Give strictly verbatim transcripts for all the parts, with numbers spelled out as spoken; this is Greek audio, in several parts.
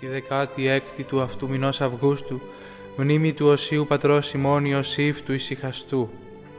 δεκάτη έκτη του αυτού μηνός Αυγούστου, μνήμη του Οσίου Πατρός ημών Ιωσήφ του Ησυχαστού.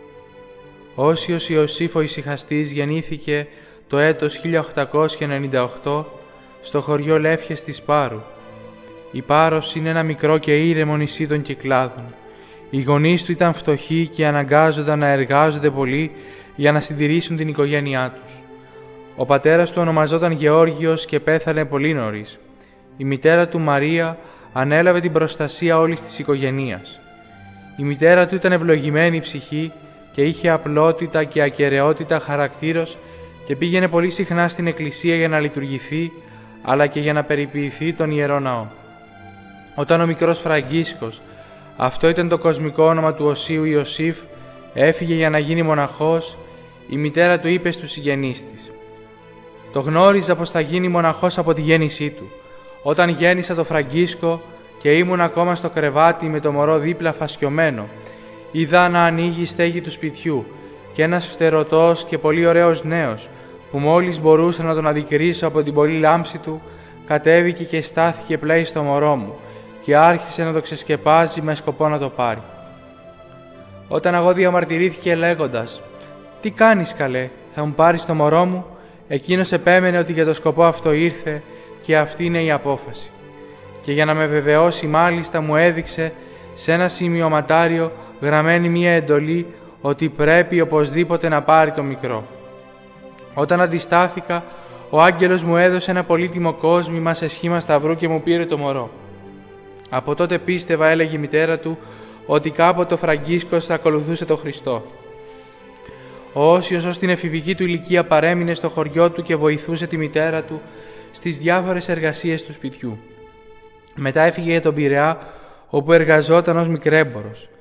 Όσιος Ιωσήφ ο Ησυχαστής γεννήθηκε το έτος χίλια οκτακόσια ενενήντα οκτώ στο χωριό Λεύχες της Πάρου. Η Πάρος είναι ένα μικρό και ήρεμο νησί των Κυκλάδων. Οι γονείς του ήταν φτωχοί και αναγκάζονταν να εργάζονται πολύ για να συντηρήσουν την οικογένειά τους. Ο πατέρας του ονομαζόταν Γεώργιος και πέθανε πολύ νωρίς. Η μητέρα του Μαρία ανέλαβε την προστασία όλης της οικογένειας. Η μητέρα του ήταν ευλογημένη ψυχή και είχε απλότητα και ακεραιότητα χαρακτήρος και πήγαινε πολύ συχνά στην εκκλησία για να λειτουργηθεί, αλλά και για να περιποιηθεί τον Ιερό Ναό. Όταν ο μικρός Φραγκίσκος, αυτό ήταν το κοσμικό όνομα του Οσίου Ιωσήφ, έφυγε για να γίνει μοναχός, η μητέρα του είπε στους συγγενείς της: «Το γνώριζα πως θα γίνει μοναχός από τη γέννησή του. Όταν γέννησα το Φραγκίσκο και ήμουν ακόμα στο κρεβάτι με το μωρό δίπλα φασκιωμένο, είδα να ανοίγει η στέγη του σπιτιού και ένας φτερωτός και πολύ ωραίος νέος, που μόλις μπορούσα να τον αδικρίσω από την πολλή λάμψη του, κατέβηκε και στάθηκε πλέι στο μωρό μου και άρχισε να το ξεσκεπάζει με σκοπό να το πάρει. Όταν εγώ διαμαρτυρήθηκε λέγοντας «Τι κάνεις καλέ, θα μου πάρεις το μωρό μου», εκείνος επέμενε ότι για το σκοπό αυτό ήρθε και αυτή είναι η απόφαση. Και για να με βεβαιώσει μάλιστα μου έδειξε σε ένα σημειωματάριο γραμμένη μία εντολή ότι πρέπει οπωσδήποτε να πάρει το μικρό. Όταν αντιστάθηκα, ο άγγελος μου έδωσε ένα πολύτιμο κόσμημα σε σχήμα σταυρού και μου πήρε το μωρό. Από τότε πίστευα, έλεγε η μητέρα του, ότι κάποτε ο Φραγκίσκος θα ακολουθούσε τον Χριστό. Ο Όσιος ως την εφηβική του ηλικία παρέμεινε στο χωριό του και βοηθούσε τη μητέρα του στις διάφορες εργασίες του σπιτιού. Μετά έφυγε για τον Πειραιά, όπου εργαζόταν ως μικρέμπορος.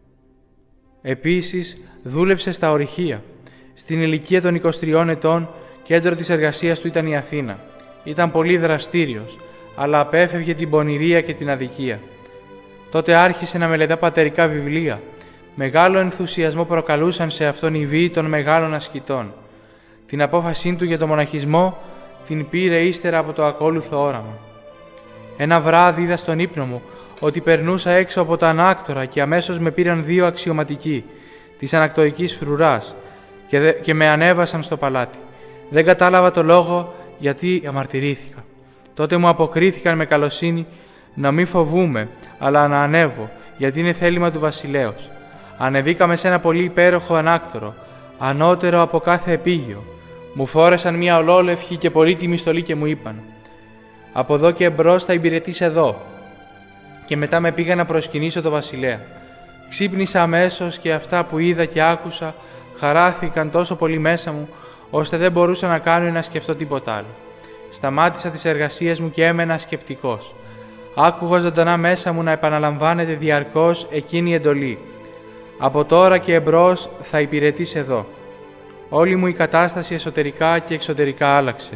Επίσης, δούλεψε στα ορυχεία. Στην ηλικία των είκοσι τριών ετών, κέντρο της εργασίας του ήταν η Αθήνα. Ήταν πολύ δραστήριος, αλλά απέφευγε την πονηρία και την αδικία. Τότε άρχισε να μελετά πατερικά βιβλία. Μεγάλο ενθουσιασμό προκαλούσαν σε αυτόν οι βίοι των μεγάλων ασκητών. Την απόφασή του για το μοναχισμό την πήρε ύστερα από το ακόλουθο όραμα. Ένα βράδυ είδα στον ύπνο μου ότι περνούσα έξω από τα ανάκτορα και αμέσως με πήραν δύο αξιωματικοί της ανακτορικής φρουράς και, δε, και με ανέβασαν στο παλάτι. Δεν κατάλαβα το λόγο γιατί αμαρτυρήθηκα. Τότε μου αποκρίθηκαν με καλοσύνη να μην φοβούμε, αλλά να ανέβω, γιατί είναι θέλημα του βασιλέως. Ανεβήκαμε σε ένα πολύ υπέροχο ανάκτορο, ανώτερο από κάθε επίγειο. Μου φόρεσαν μια ολόλευχη και πολύτιμη στολή και μου είπαν «Από εδώ και εμπρός θα υπηρετείς εδώ». Και μετά με πήγα να προσκυνήσω το βασιλέα. Ξύπνησα αμέσως και αυτά που είδα και άκουσα χαράθηκαν τόσο πολύ μέσα μου, ώστε δεν μπορούσα να κάνω ή να σκεφτώ τίποτα άλλο. Σταμάτησα τις εργασίες μου και έμενα σκεπτικός. Άκουγα ζωντανά μέσα μου να επαναλαμβάνεται διαρκώς εκείνη η εντολή. «Από τώρα και εμπρός θα υπηρετείς εδώ». Όλη μου η κατάσταση εσωτερικά και εξωτερικά άλλαξε.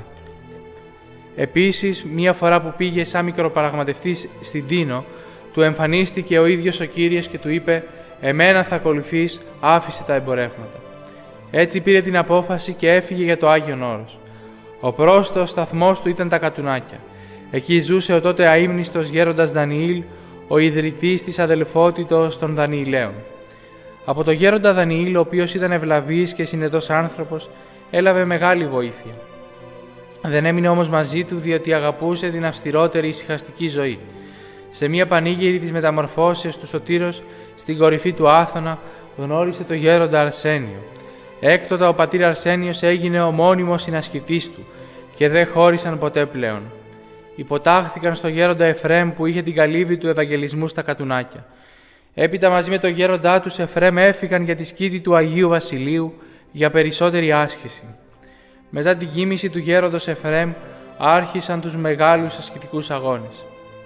Επίσης, μία φορά που πήγε σαν μικροπραγματευτής στην Τίνο, του εμφανίστηκε ο ίδιος ο Κύριος και του είπε «Εμένα θα ακολουθείς, άφησε τα εμπορεύματα». Έτσι πήρε την απόφαση και έφυγε για το Άγιον Όρος. Ο πρόστος σταθμός του ήταν τα Κατουνάκια. Εκεί ζούσε ο τότε αείμνηστος γέροντας Δανιήλ, ο ιδρυτής της αδελφότητος των Δανιηλαίων. Από το γέροντα Δανιήλ, ο οποίος ήταν ευλαβής και συνετός άνθρωπος, έλαβε μεγάλη βοήθεια. Δεν έμεινε όμως μαζί του, διότι αγαπούσε την αυστηρότερη ησυχαστική ζωή. Σε μία πανήγυρη της μεταμορφώσεως του Σωτήρος, στην κορυφή του Άθωνα, γνώρισε το γέροντα Αρσένιο. Έκτοτε ο πατήρ Αρσένιος έγινε ο μόνιμος συνασκητής του και δεν χώρισαν ποτέ πλέον. Υποτάχθηκαν στο γέροντα Εφρέμ που είχε την καλύβη του Ευαγγελισμού στα Κατουνάκια. Έπειτα μαζί με τον γέροντά τους Εφρέμ έφυγαν για τη σκήτη του Αγίου Βασιλείου για περισσότερη άσκηση. Μετά την κοίμηση του γέροντος Εφρέμ άρχισαν τους μεγάλους ασκητικούς αγώνες.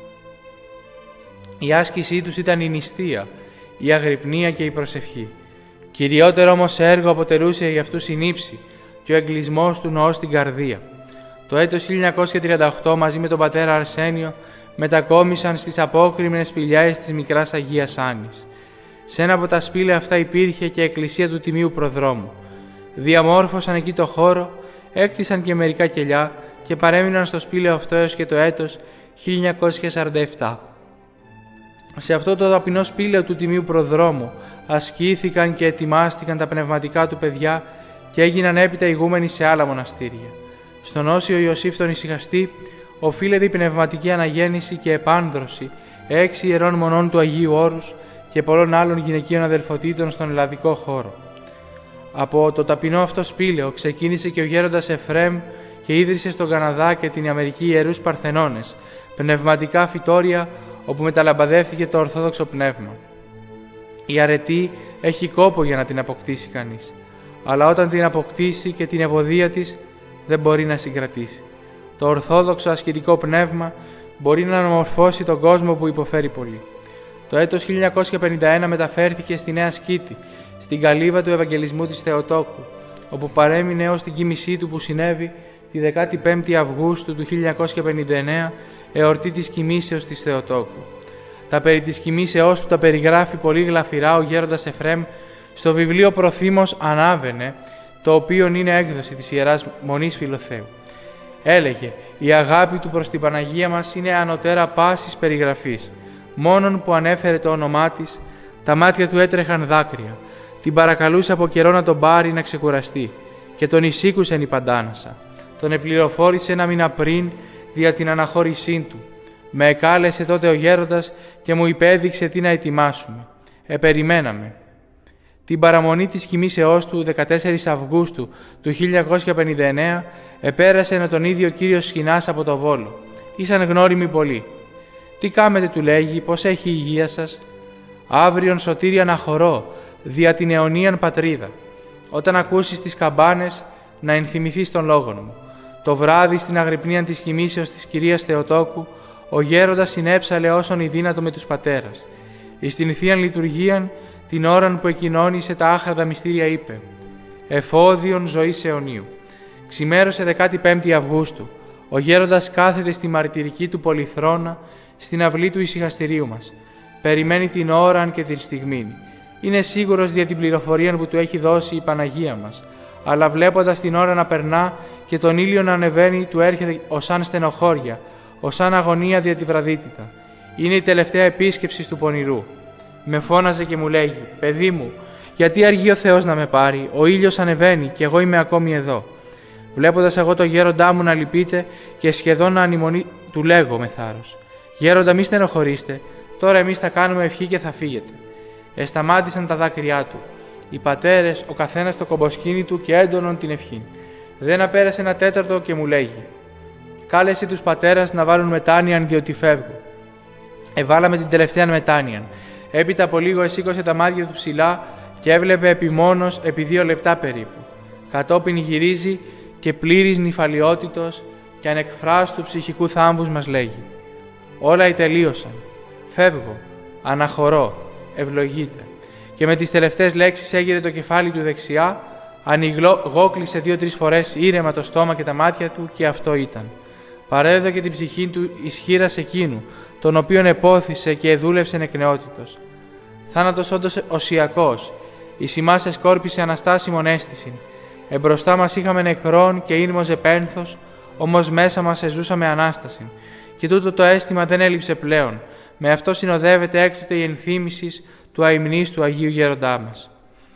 Η άσκησή τους ήταν η νηστεία, η αγρυπνία και η προσευχή. Κυριότερο όμως έργο αποτελούσε για αυτούς η νύψη και ο εγκλισμός του νοός στην καρδία. Το έτος χίλια εννιακόσια τριάντα οκτώ μαζί με τον πατέρα Αρσένιο μετακόμισαν στις απόκρημνες σπηλιές της μικράς Αγίας Άννης. Σε ένα από τα σπήλαια αυτά υπήρχε και εκκλησία του Τιμίου Προδρόμου. Διαμόρφωσαν εκεί το χώρο, έκτισαν και μερικά κελιά και παρέμειναν στο σπήλαιο αυτό έως και το έτος χίλια εννιακόσια σαράντα επτά. Σε αυτό το ταπεινό σπήλαιο του Τιμίου Προδρόμου ασκήθηκαν και ετοιμάστηκαν τα πνευματικά του παιδιά και έγιναν έπειτα ηγούμενοι σε άλλα μοναστήρια. Στον Όσιο Ιωσήφ τον Ησυχαστή οφείλεται η πνευματική αναγέννηση και επάνδρωση έξι ιερών μονών του Αγίου Όρους και πολλών άλλων γυναικείων αδελφοτήτων στον ελλαδικό χώρο. Από το ταπεινό αυτό σπήλαιο ξεκίνησε και ο γέροντας Εφρέμ και ίδρυσε στον Καναδά και την Αμερική ιερούς Παρθενώνες, πνευματικά φυτόρια όπου μεταλαμπαδεύθηκε το ορθόδοξο πνεύμα. Η αρετή έχει κόπο για να την αποκτήσει κανείς, αλλά όταν την αποκτήσει και την ευωδία της δεν μπορεί να συγκρατήσει. Το ορθόδοξο ασκητικό πνεύμα μπορεί να αναμορφώσει τον κόσμο που υποφέρει πολύ. Το έτος χίλια εννιακόσια πενήντα ένα μεταφέρθηκε στη Νέα Σκήτη, στην καλύβα του Ευαγγελισμού της Θεοτόκου, όπου παρέμεινε έως την κοίμησή του που συνέβη τη δεκάτη πέμπτη Αυγούστου του χίλια εννιακόσια πενήντα εννέα, εορτή της κοιμήσεως της Θεοτόκου. Τα περί της κοιμήσεώς του τα περιγράφει πολύ γλαφυρά ο γέροντας Εφρέμ στο βιβλίο Προθήμος Ανάβαινε, το οποίο είναι έκδοση της Ιεράς Μονής Φιλοθέου. Έλεγε «Η αγάπη του προς την Παναγία μας είναι ανωτέρα πάσης περιγραφής. Μόνον που ανέφερε το όνομά της, τα μάτια του έτρεχαν δάκρυα. Την παρακαλούσε από καιρό να τον πάρει να ξεκουραστεί και τον εισήκουσεν η Παντάνασα. Τον επληροφόρησε ένα μήνα πριν δια την αναχώρησή του. Με εκάλεσε τότε ο γέροντας και μου υπέδειξε τι να ετοιμάσουμε. Επεριμέναμε. Την παραμονή της κοιμήσεώς του δεκατέσσερις Αυγούστου του χίλια εννιακόσια πενήντα εννέα επέρασε με τον ίδιο κύριο Σχοινάς από το Βόλο. Ήσαν γνώριμοι πολύ. «Τι κάμετε», του λέγει, «πώς έχει η υγεία σας?» «Αύριον σωτήρια να χωρώ, δια την αιωνίαν πατρίδα. Όταν ακούσεις τις καμπάνες, να ενθυμηθείς των λόγων μου». Το βράδυ στην αγρυπνία της κοιμήσεως της κυρίας Θεοτόκου, ο γέροντας συνέψαλε όσον η δύνατο με τους πατέρας. Εις την Θείαν Λειτουργίαν, την ώραν που εκοινώνησε τα άχραντα μυστήρια, είπε «Εφόδιον ζωής αιωνίου». Ξημέρωσε δεκάτη πέμπτη Αυγούστου. Ο γέροντας κάθεται στη μαρτυρική του πολυθρόνα, στην αυλή του ησυχαστηρίου μας. Περιμένει την ώραν και την στιγμήν. Είναι σίγουρος δια την πληροφορία που του έχει δώσει η Παναγία μας, αλλά βλέποντας την ώρα να περνά και τον ήλιο να ανεβαίνει, του έρχεται ως σαν στενοχώρια, ως σαν αγωνία δια τη βραδύτητα. Είναι η τελευταία επίσκεψη του πονηρού. Με φώναζε και μου λέγει «Παιδί μου, γιατί αργεί ο Θεός να με πάρει, ο ήλιος ανεβαίνει και εγώ είμαι ακόμη εδώ». Βλέποντας εγώ το γέροντά μου να λυπείται και σχεδόν να ανημονεί, του λέγω με θάρρος «Γέροντα, μη στενοχωρήστε, τώρα εμείς θα κάνουμε ευχή και θα φύγετε». Εσταμάτησαν τα δάκρυά του. Οι πατέρες, ο καθένας το κομποσκίνη του και έντονον την ευχή. Δεν απέρασε ένα τέταρτο και μου λέγει «Κάλεσε τους πατέρας να βάλουν μετάνοιαν διότι φεύγω». Εβάλαμε την τελευταία μετάνοιαν. Έπειτα από λίγο εσήκωσε τα μάτια του ψηλά και έβλεπε επιμόνως επί δύο λεπτά περίπου. Κατόπιν γυρίζει και πλήρης νυφαλιότητος και ανεκφράστου ψυχικού θάμβους μας λέγει «Όλα ητελείωσαν. Φεύγω. Αναχωρώ. Ευλογείτε». Και με τις τελευταίες λέξεις έγειρε το κεφάλι του δεξιά, ανοιγόκλεισε δύο-τρεις φορές ήρεμα το στόμα και τα μάτια του και αυτό ήταν. Παρέδωκε την ψυχή του ισχύρας εκείνου, τον οποίον επόθησε και εδούλευσε νεκνεότητος. Θάνατος όντως οσιακός, εις ημάς εσκόρπισε αναστάσιμον αίσθησιν. Εμπροστά μας είχαμε νεκρόν και ήρμοζε πένθος, όμως μέσα μας εζούσαμε ανάστασιν. Και τούτο το αίσθημα δεν έλειψε πλέον. Με αυτό συνοδεύεται έκτοτε η ενθύμησης του αημνής του Αγίου Γέροντά μας.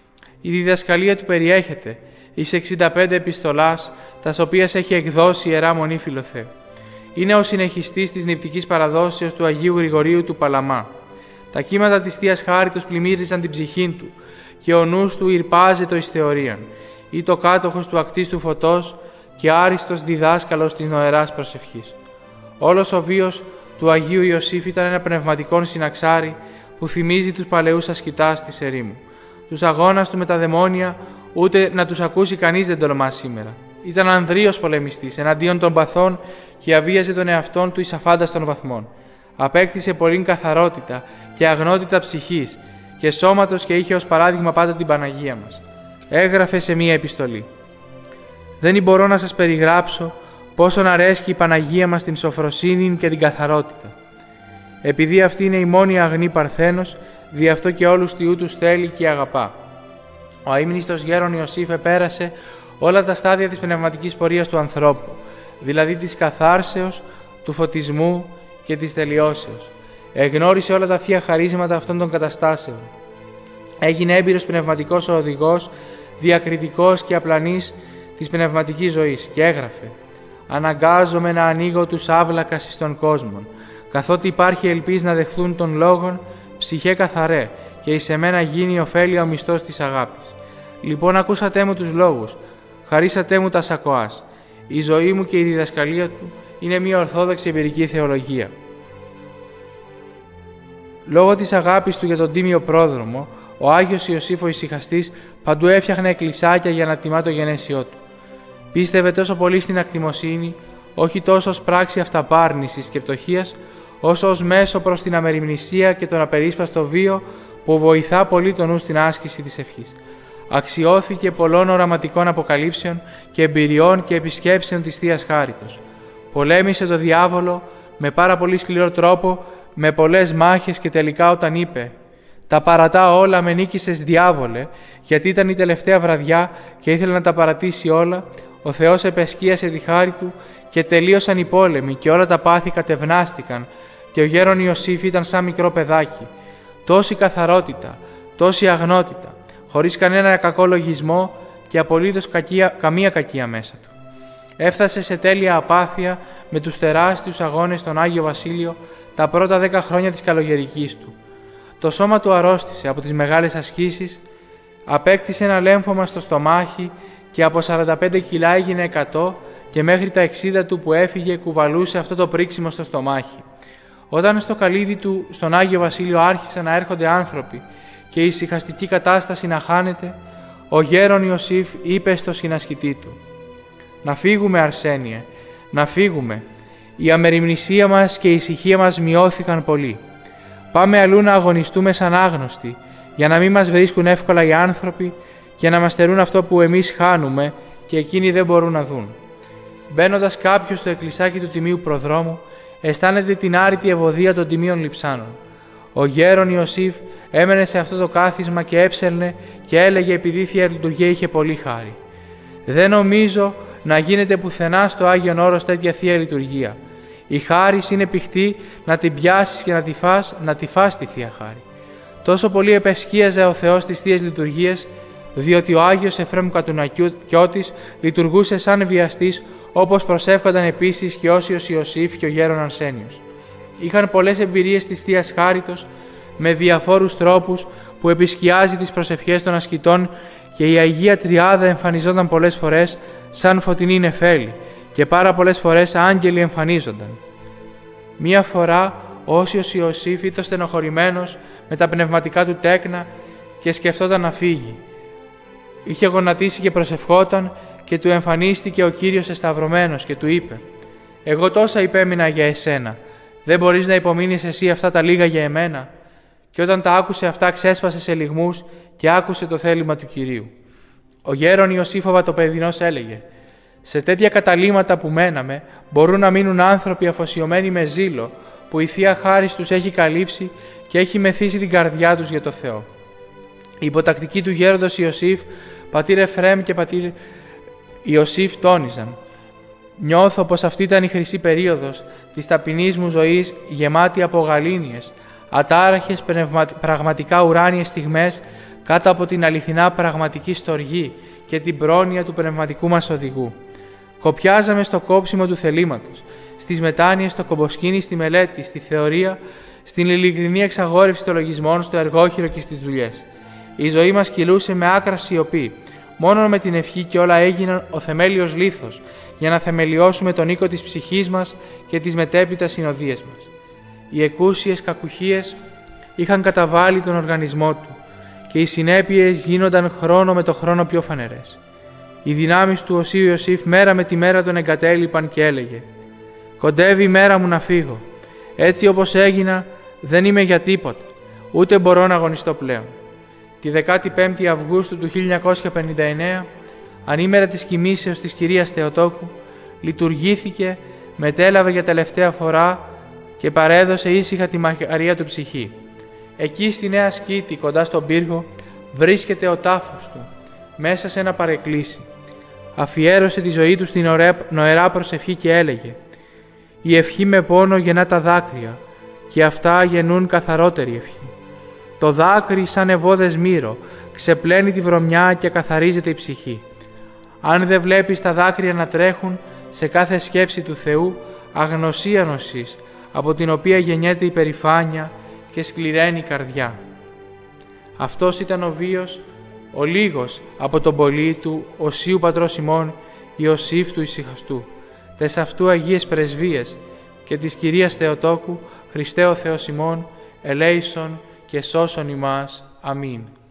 Η διδασκαλία του περιέχεται εις εξήντα πέντε επιστολάς, τας οποίες έχει εκδώσει η Ιερά Μονή Φιλοθέου. Είναι ο συνεχιστής της νηπτικής παραδόσεως του Αγίου Γρηγορίου του Παλαμά. Τα κύματα της Θείας Χάριτος πλημμύριζαν την ψυχή του και ο νους του ηρπάζεται εις θεωρίαν, ή το κάτοχος του ακτίστου φωτός και άριστος διδάσκαλος της νοεράς προσευχής. Όλος ο βίος του Αγίου Ιωσήφ ήταν ένα πνευματικό συναξάρι που θυμίζει τους παλαιούς ασκητάς της ερήμου. Τους αγώνας του με τα δαιμόνια ούτε να τους ακούσει κανείς δεν τολμά σήμερα. Ήταν ανδρείος πολεμιστής εναντίον των παθών και αβίαζε τον εαυτόν του εις αφάνταστον βαθμών. Απέκτησε πολλήν καθαρότητα και αγνότητα ψυχής και σώματος και είχε ως παράδειγμα πάντα την Παναγία μας. Έγραφε σε μία επιστολή «Δεν μπορώ να σας περιγράψω πόσον αρέσκει η Παναγία μας την σοφροσύνη και την καθαρότητα. Επειδή αυτή είναι η μόνη αγνή Παρθένος, δι' αυτό και όλους τιού τους θέλει και αγαπά». Ο αείμνηστος γέρον Ιωσήφ επέρασε όλα τα στάδια της πνευματικής πορείας του ανθρώπου, δηλαδή της καθάρσεως, του φωτισμού, και της τελειώσεως. Εγνώρισε όλα τα θεία χαρίσματα αυτών των καταστάσεων. Έγινε έμπειρος πνευματικός ο οδηγός, διακριτικός και απλανής της πνευματικής ζωής και έγραφε «Αναγκάζομαι να ανοίγω τους άβλακας εις των κόσμων, καθότι υπάρχει ελπίς να δεχθούν των λόγων, ψυχέ καθαρέ και εις εμένα γίνει ωφέλεια ο μισθός της αγάπης. Λοιπόν ακούσατε μου τους λόγους, χαρίσατε μου τα σακοάς. Η ζωή μου και η διδασκαλία του είναι μια ορθόδοξη εμπειρική θεολογία». Λόγω της αγάπης του για τον τίμιο πρόδρομο, ο Άγιος Ιωσήφ ο Ησυχαστής παντού έφτιαχνε εκκλησάκια για να τιμά το γενέσιό του. Πίστευε τόσο πολύ στην ακτιμοσύνη, όχι τόσο ως πράξη αυταπάρνησης και πτωχίας, όσο ως μέσο προς την αμεριμνησία και τον απερίσπαστο βίο που βοηθά πολύ τον νου στην άσκηση της ευχής. Αξιώθηκε πολλών οραματικών αποκαλύψεων και εμπειριών και επισκέψεων της Θείας Χάριτος. Πολέμησε το διάβολο με πάρα πολύ σκληρό τρόπο, με πολλές μάχες και τελικά όταν είπε «Τα παρατά όλα, με νίκησες διάβολε», γιατί ήταν η τελευταία βραδιά και ήθελε να τα παρατήσει όλα, ο Θεός επεσκίασε τη χάρη του και τελείωσαν οι πόλεμοι και όλα τα πάθη κατευνάστηκαν και ο γέρον Ιωσήφ ήταν σαν μικρό παιδάκι. Τόση καθαρότητα, τόση αγνότητα, χωρίς κανένα κακό λογισμό και απολύτως κακία, καμία κακία μέσα του. Έφτασε σε τέλεια απάθεια με τους τεράστιους αγώνες στον Άγιο Βασίλειο τα πρώτα δέκα χρόνια της καλογερικής του. Το σώμα του αρρώστησε από τις μεγάλες ασκήσεις, απέκτησε ένα λέμφωμα στο στομάχι και από σαράντα πέντε κιλά έγινε εκατό και μέχρι τα εξήντα του που έφυγε κουβαλούσε αυτό το πρίξιμο στο στομάχι. Όταν στο καλύδι του στον Άγιο Βασίλειο άρχισαν να έρχονται άνθρωποι και η ησυχαστική κατάσταση να χάνεται, ο γέρον Ιωσήφ είπε στο συνασκητή του «Να φύγουμε, Αρσένιε, να φύγουμε. Η αμεριμνησία μας και η ησυχία μας μειώθηκαν πολύ. Πάμε αλλού να αγωνιστούμε σαν άγνωστοι, για να μην μας βρίσκουν εύκολα οι άνθρωποι και να μας στερούν αυτό που εμείς χάνουμε και εκείνοι δεν μπορούν να δουν». Μπαίνοντας κάποιος στο εκκλησάκι του Τιμίου Προδρόμου, αισθάνεται την άρρητη ευωδία των τιμίων λειψάνων. Ο γέρον Ιωσήφ έμενε σε αυτό το κάθισμα και έψελνε και έλεγε επειδή η Θεία Λειτουργία είχε πολύ χάρη. «Δεν νομίζω να γίνεται πουθενά στο Άγιον Όρος τέτοια Θεία Λειτουργία. Η χάρις είναι πιχτή να την πιάσεις και να τη φας, να τη φας τη Θεία Χάρη». Τόσο πολύ επεσκίαζε ο Θεός τις Θείες Λειτουργίες, διότι ο Άγιος Εφραίμ Κατουνακιώτης λειτουργούσε σαν βιαστής, όπως προσεύχονταν επίσης και Όσιος Ιωσήφ και ο γέρον Αρσένιος. Είχαν πολλές εμπειρίες της Θείας Χάριτος με διαφόρους τρόπους που επισκιάζει τις προσευχές των ασκητών και η Αγία Τριάδα εμφανιζόταν πολλές φορές σαν φωτεινή νεφέλη και πάρα πολλές φορές άγγελοι εμφανίζονταν. Μία φορά ο Όσιος Ιωσήφ ήταν στενοχωρημένος με τα πνευματικά του τέκνα και σκεφτόταν να φύγει. Είχε γονατίσει και προσευχόταν και του εμφανίστηκε ο Κύριος εσταυρωμένος και του είπε «Εγώ τόσα υπέμεινα για εσένα, δεν μπορείς να υπομείνεις εσύ αυτά τα λίγα για εμένα?» Και όταν τα άκουσε αυτά ξέσπασε σε λυγμούς και άκουσε το θέλημα του Κυρίου. Ο γέρον Ιωσήφ ο Βατοπεδινός έλεγε «Σε τέτοια καταλύματα που μέναμε μπορούν να μείνουν άνθρωποι αφοσιωμένοι με ζήλο που η Θεία Χάρις τους έχει καλύψει και έχει μεθύσει την καρδιά τους για το Θεό». Οι υποτακτικοί του γέροντος Ιωσήφ, πατήρ Εφραίμ και πατήρ Ιωσήφ τόνιζαν «Νιώθω πως αυτή ήταν η χρυσή περίοδος της ταπεινής μου ζωής γεμάτη από γαλήνιες, ατάραχες πραγματικά ουράνιες στιγμές κάτω από την αληθινά πραγματική στοργή και την πρόνοια του πνευματικού μας οδηγού. Κοπιάζαμε στο κόψιμο του θελήματος, στις μετάνοιες, στο κομποσκήνι, στη μελέτη, στη θεωρία, στην ειλικρινή εξαγόρευση των λογισμών, στο εργόχειρο και στις δουλειές. Η ζωή μας κυλούσε με άκρα σιωπή. Μόνο με την ευχή και όλα έγιναν ο θεμέλιος λίθος για να θεμελιώσουμε τον οίκο της ψυχής μας και τις μετέπειτα συνοδείες μας. Οι εκούσιες κακουχίες είχαν καταβάλει τον οργανισμό του και οι συνέπειες γίνονταν χρόνο με το χρόνο πιο φανερές. Οι δυνάμεις του Οσίου Ιωσήφ μέρα με τη μέρα τον εγκατέλειπαν και έλεγε «Κοντεύει η μέρα μου να φύγω. Έτσι όπως έγινα δεν είμαι για τίποτα, ούτε μπορώ να αγωνιστώ πλέον». Τη δεκάτη πέμπτη Αυγούστου του χίλια εννιακόσια πενήντα εννέα, ανήμερα της κοιμήσεως της κυρίας Θεοτόκου, λειτουργήθηκε, μετέλαβε για τελευταία φορά και παρέδωσε ήσυχα τη μακαρία του ψυχή. Εκεί στη Νέα Σκήτη, κοντά στον πύργο, βρίσκεται ο τάφος του, μέσα σε ένα παρεκκλήσι. Αφιέρωσε τη ζωή του στην ωραία, νοερά προσευχή και έλεγε Η ευχή με πόνο γεννά τα δάκρυα, και αυτά γεννούν καθαρότερη ευχή. Το δάκρυ σαν ευώδες μύρο ξεπλένει τη βρωμιά και καθαρίζεται η ψυχή. Αν δεν βλέπεις τα δάκρυα να τρέχουν σε κάθε σκέψη του Θεού, αγνωσία νοσείς, από την οποία γεννιέται η περηφάνεια και σκληραίνει η καρδιά. Αυτός ήταν ο βίος, ο λίγος από τον πολύ του Οσίου Πατρός ημών Ιωσήφ του Ησυχαστού, τες αυτού Αγίες Πρεσβείες και της Κυρίας Θεοτόκου, Χριστέ ο Θεός ημών, ελέησον και σώσον ημάς. Αμήν.